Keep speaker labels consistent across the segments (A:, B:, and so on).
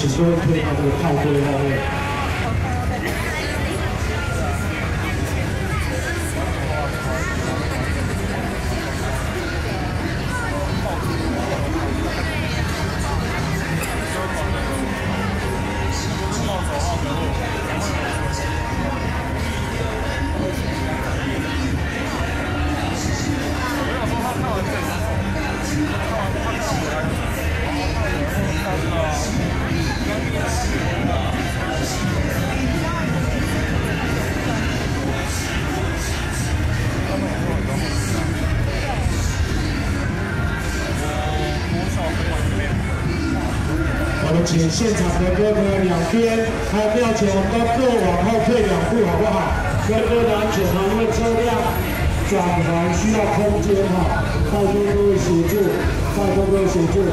A: 请各位推到这个炮队后面。 我们请现场的哥哥两边还有庙前，我们都各往后退2步，好不好？哥哥的安全哈，因为车辆转环需要空间哈，拜托各位协助，拜托各位协助。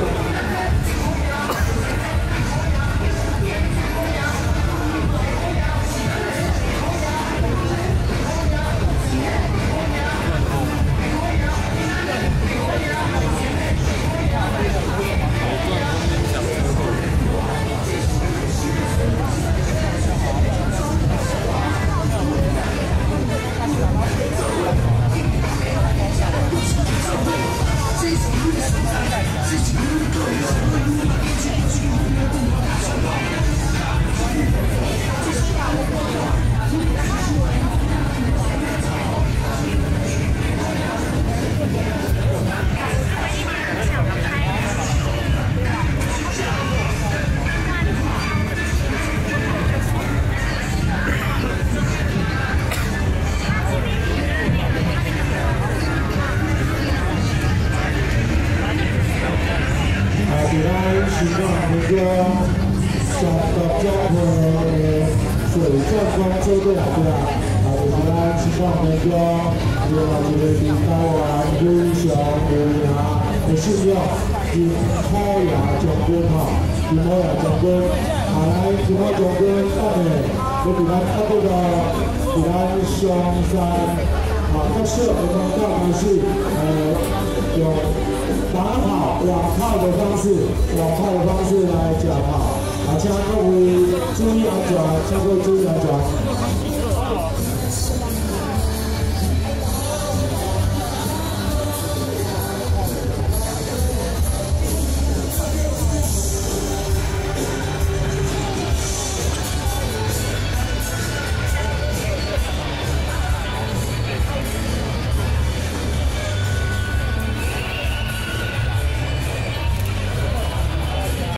A: 希望能够上到中国水战光车队来对啊，就是希望能够有这个台湾英雄的信仰，以好牙将军哈，以好牙将军，来以好将军后面，我比咱差不多，比咱上山较适合的方法是用。 打跑、往炮的方式来假跑，请各位注意安全，请各位注意安全。